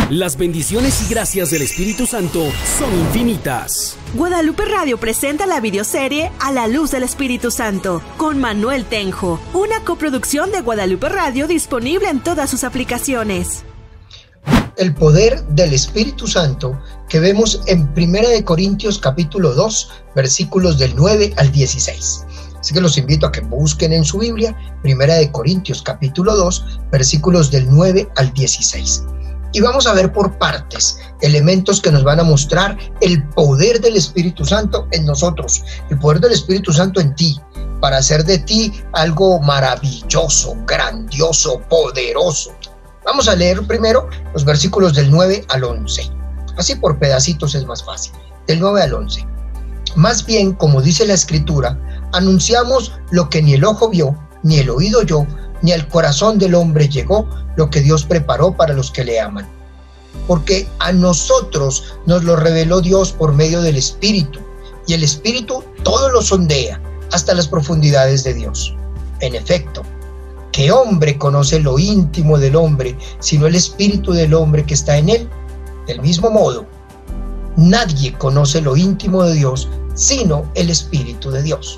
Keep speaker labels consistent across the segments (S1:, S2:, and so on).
S1: Las bendiciones y gracias del Espíritu Santo son infinitas.
S2: Guadalupe Radio presenta la videoserie A la Luz del Espíritu Santo con Manuel Tenjo, una coproducción de Guadalupe Radio disponible en todas sus aplicaciones.
S3: El poder del Espíritu Santo que vemos en 1 Corintios capítulo 2, versículos del 9 al 16. Así que los invito a que busquen en su Biblia 1 Corintios capítulo 2, versículos del 9 al 16. Y vamos a ver por partes elementos que nos van a mostrar el poder del Espíritu Santo en nosotros, el poder del Espíritu Santo en ti, para hacer de ti algo maravilloso, grandioso, poderoso. Vamos a leer primero los versículos del 9 al 11. Así por pedacitos es más fácil. Del 9 al 11. Más bien, como dice la Escritura, anunciamos lo que ni el ojo vio, ni el oído oyó, ni al corazón del hombre llegó, lo que Dios preparó para los que le aman. Porque a nosotros nos lo reveló Dios por medio del Espíritu, y el Espíritu todo lo sondea hasta las profundidades de Dios. En efecto, ¿qué hombre conoce lo íntimo del hombre, sino el espíritu del hombre que está en él? Del mismo modo, nadie conoce lo íntimo de Dios, sino el Espíritu de Dios.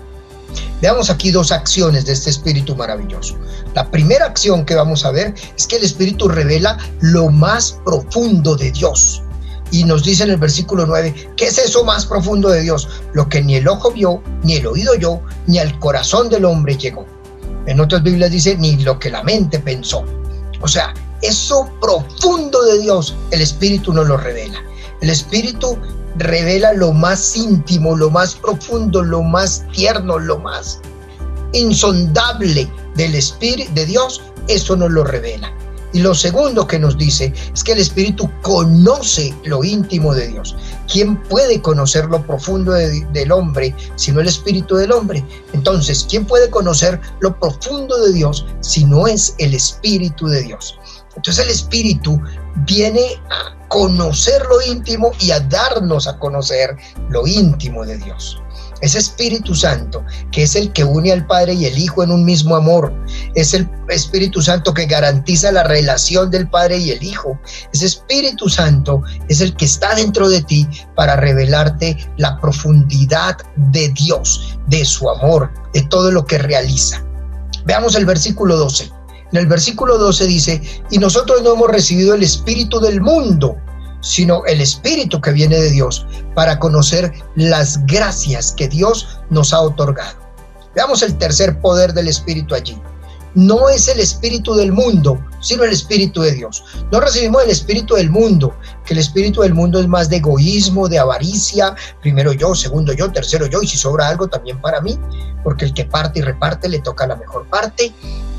S3: Veamos aquí dos acciones de este Espíritu maravilloso. La primera acción que vamos a ver es que el Espíritu revela lo más profundo de Dios. Y nos dice en el versículo 9, ¿qué es eso más profundo de Dios? Lo que ni el ojo vio, ni el oído oyó, ni al corazón del hombre llegó. En otras Biblias dice, ni lo que la mente pensó. O sea, eso profundo de Dios, el Espíritu nos lo revela. El Espíritu revela lo más íntimo, lo más profundo, lo más tierno, lo más insondable del Espíritu de Dios, eso nos lo revela. Y lo segundo que nos dice es que el Espíritu conoce lo íntimo de Dios. ¿Quién puede conocer lo profundo del hombre sino el Espíritu del hombre? Entonces, ¿quién puede conocer lo profundo de Dios si no es el Espíritu de Dios? Entonces el Espíritu viene a conocer lo íntimo y a darnos a conocer lo íntimo de Dios. Ese Espíritu Santo, que es el que une al Padre y el Hijo en un mismo amor, es el Espíritu Santo que garantiza la relación del Padre y el Hijo. Ese Espíritu Santo es el que está dentro de ti para revelarte la profundidad de Dios, de su amor, de todo lo que realiza. Veamos el versículo 12. En el versículo 12 dice, y nosotros no hemos recibido el espíritu del mundo, sino el Espíritu que viene de Dios, para conocer las gracias que Dios nos ha otorgado. Veamos el tercer poder del Espíritu allí. No es el espíritu del mundo, sino el Espíritu de Dios. No recibimos el espíritu del mundo, que el espíritu del mundo es más de egoísmo, de avaricia, primero yo, segundo yo, tercero yo, y si sobra algo también para mí, porque el que parte y reparte le toca la mejor parte.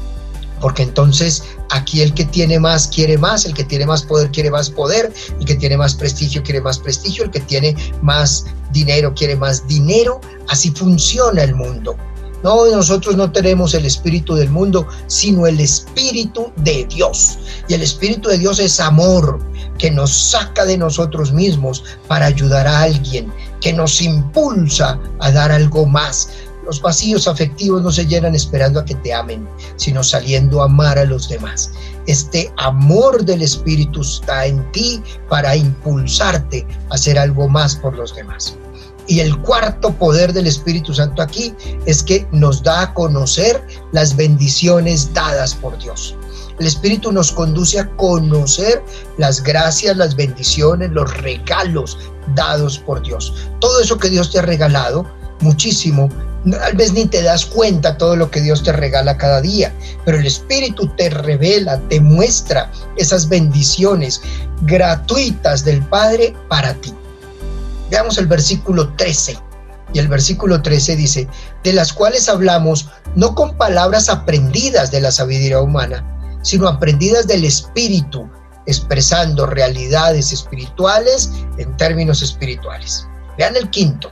S3: Porque entonces aquí el que tiene más quiere más, el que tiene más poder quiere más poder, el que tiene más prestigio quiere más prestigio, el que tiene más dinero quiere más dinero. Así funciona el mundo. No, nosotros no tenemos el espíritu del mundo, sino el Espíritu de Dios. Y el Espíritu de Dios es amor, que nos saca de nosotros mismos para ayudar a alguien, que nos impulsa a dar algo más. Los vacíos afectivos no se llenan esperando a que te amen, sino saliendo a amar a los demás. Este amor del Espíritu está en ti para impulsarte a hacer algo más por los demás. Y el cuarto poder del Espíritu Santo aquí es que nos da a conocer las bendiciones dadas por Dios. El Espíritu nos conduce a conocer las gracias, las bendiciones, los regalos dados por Dios. Todo eso que Dios te ha regalado, muchísimo. Tal vez ni te das cuenta todo lo que Dios te regala cada día, pero el Espíritu te revela, te muestra esas bendiciones gratuitas del Padre para ti. Veamos el versículo 13. Y el versículo 13 dice, de las cuales hablamos no con palabras aprendidas de la sabiduría humana, sino aprendidas del Espíritu, expresando realidades espirituales en términos espirituales. Vean el quinto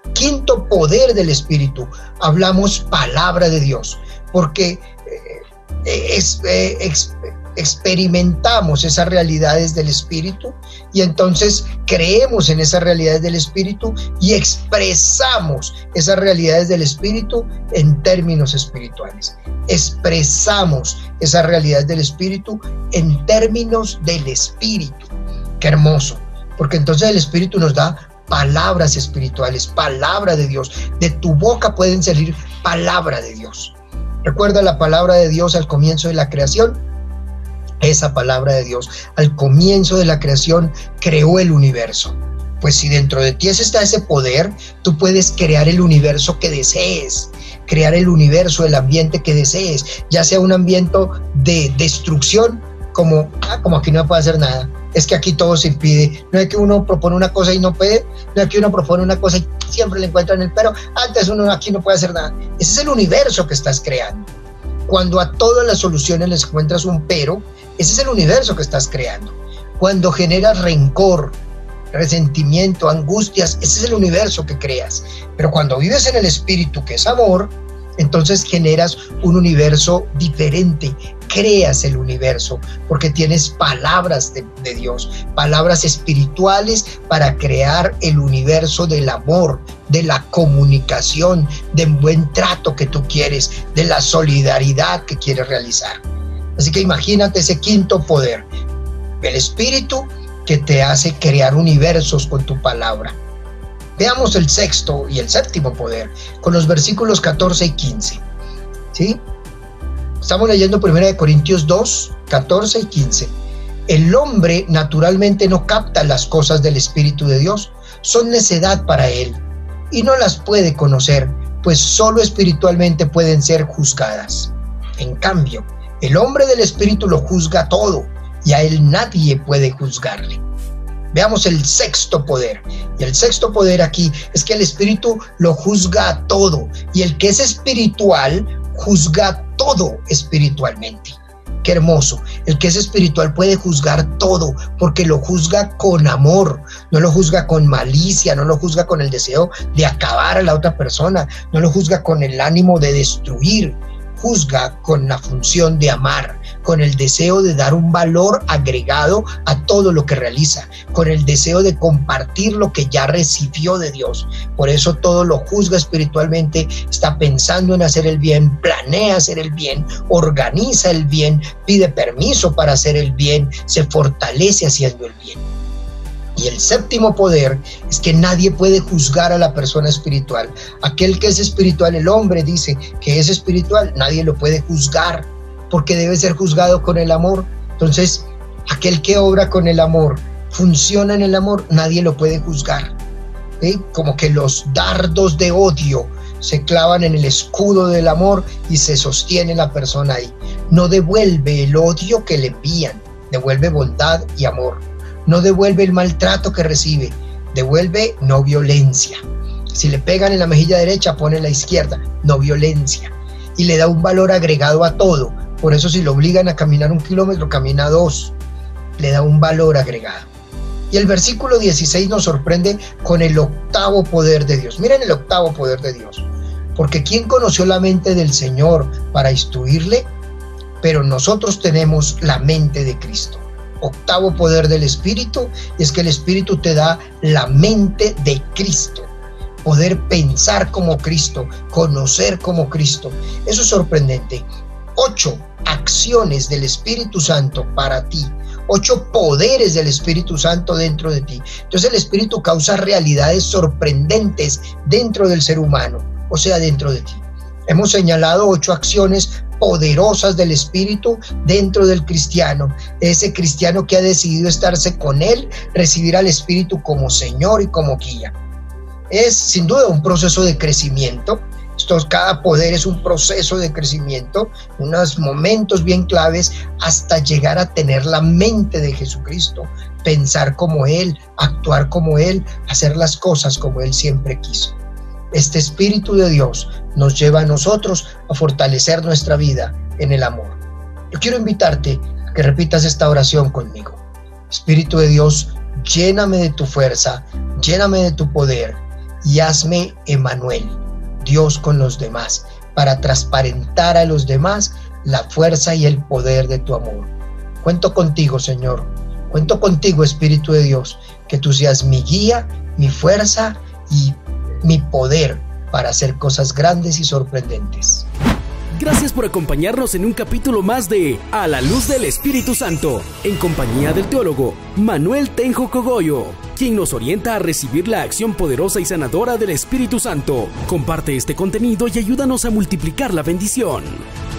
S3: poder del Espíritu. Hablamos palabra de Dios, porque experimentamos esas realidades del Espíritu y entonces creemos en esas realidades del Espíritu y expresamos esas realidades del Espíritu en términos espirituales. Expresamos esas realidades del Espíritu en términos del Espíritu. Qué hermoso, porque entonces el Espíritu nos da palabras espirituales, palabra de Dios. De tu boca pueden salir palabra de Dios. Recuerda la palabra de Dios al comienzo de la creación. Esa palabra de Dios al comienzo de la creación creó el universo. Pues si dentro de ti está ese poder, tú puedes crear el universo que desees, crear el universo, el ambiente que desees, ya sea un ambiente de destrucción, como aquí no puede hacer nada, es que aquí todo se impide, no es que uno propone una cosa y no puede, no es que uno propone una cosa y siempre le encuentran el pero, antes uno aquí no puede hacer nada. Ese es el universo que estás creando. Cuando a todas las soluciones les encuentras un pero, ese es el universo que estás creando. Cuando generas rencor, resentimiento, angustias, ese es el universo que creas. Pero cuando vives en el Espíritu, que es amor, entonces generas un universo diferente, creas el universo, porque tienes palabras de Dios, palabras espirituales para crear el universo del amor, de la comunicación, del buen trato que tú quieres, de la solidaridad que quieres realizar. Así que imagínate ese quinto poder, el Espíritu que te hace crear universos con tu palabra. Veamos el sexto y el séptimo poder con los versículos 14 y 15. ¿Sí? Estamos leyendo 1 Corintios 2, 14 y 15. El hombre naturalmente no capta las cosas del Espíritu de Dios, son necedad para él y no las puede conocer, pues solo espiritualmente pueden ser juzgadas. En cambio, el hombre del Espíritu lo juzga todo y a él nadie puede juzgarle. Veamos el sexto poder. Y el sexto poder aquí es que el Espíritu lo juzga a todo. Y el que es espiritual juzga todo espiritualmente. Qué hermoso. El que es espiritual puede juzgar todo porque lo juzga con amor. No lo juzga con malicia, no lo juzga con el deseo de acabar a la otra persona. No lo juzga con el ánimo de destruir. Juzga con la función de amar, con el deseo de dar un valor agregado a todo lo que realiza, con el deseo de compartir lo que ya recibió de Dios. Por eso todo lo juzga espiritualmente, está pensando en hacer el bien, planea hacer el bien, organiza el bien, pide permiso para hacer el bien, se fortalece haciendo el bien. Y el séptimo poder es que nadie puede juzgar a la persona espiritual. Aquel que es espiritual, el hombre dice que es espiritual, nadie lo puede juzgar porque debe ser juzgado con el amor. Entonces, aquel que obra con el amor, funciona en el amor, nadie lo puede juzgar. Como que los dardos de odio se clavan en el escudo del amor y se sostiene la persona ahí. No devuelve el odio que le envían, devuelve bondad y amor. No devuelve el maltrato que recibe, devuelve no violencia. Si le pegan en la mejilla derecha, pone en la izquierda, no violencia. Y le da un valor agregado a todo. Por eso si lo obligan a caminar 1 kilómetro, camina 2. Le da un valor agregado. Y el versículo 16 nos sorprende con el octavo poder de Dios. Miren el octavo poder de Dios. Porque ¿quién conoció la mente del Señor para instruirle? Pero nosotros tenemos la mente de Cristo. Octavo poder del Espíritu, y es que el Espíritu te da la mente de Cristo, poder pensar como Cristo, conocer como Cristo. Eso es sorprendente. 8 acciones del Espíritu Santo para ti, 8 poderes del Espíritu Santo dentro de ti. Entonces el Espíritu causa realidades sorprendentes dentro del ser humano, o sea, dentro de ti. Hemos señalado 8 acciones poderosas del Espíritu dentro del cristiano, ese cristiano que ha decidido estarse con Él, recibir al Espíritu como Señor y como guía. Es sin duda un proceso de crecimiento. Cada poder es un proceso de crecimiento, unos momentos bien claves hasta llegar a tener la mente de Jesucristo, pensar como Él, actuar como Él, hacer las cosas como Él siempre quiso. Este Espíritu de Dios nos lleva a nosotros a fortalecer nuestra vida en el amor. Yo quiero invitarte a que repitas esta oración conmigo. Espíritu de Dios, lléname de tu fuerza, lléname de tu poder y hazme Emmanuel, Dios con los demás, para transparentar a los demás la fuerza y el poder de tu amor. Cuento contigo, Señor. Cuento contigo, Espíritu de Dios, que tú seas mi guía, mi fuerza y mi poder para hacer cosas grandes y sorprendentes.
S1: Gracias por acompañarnos en un capítulo más de A la Luz del Espíritu Santo, en compañía del teólogo Manuel Tenjo Cogollo, quien nos orienta a recibir la acción poderosa y sanadora del Espíritu Santo. Comparte este contenido y ayúdanos a multiplicar la bendición.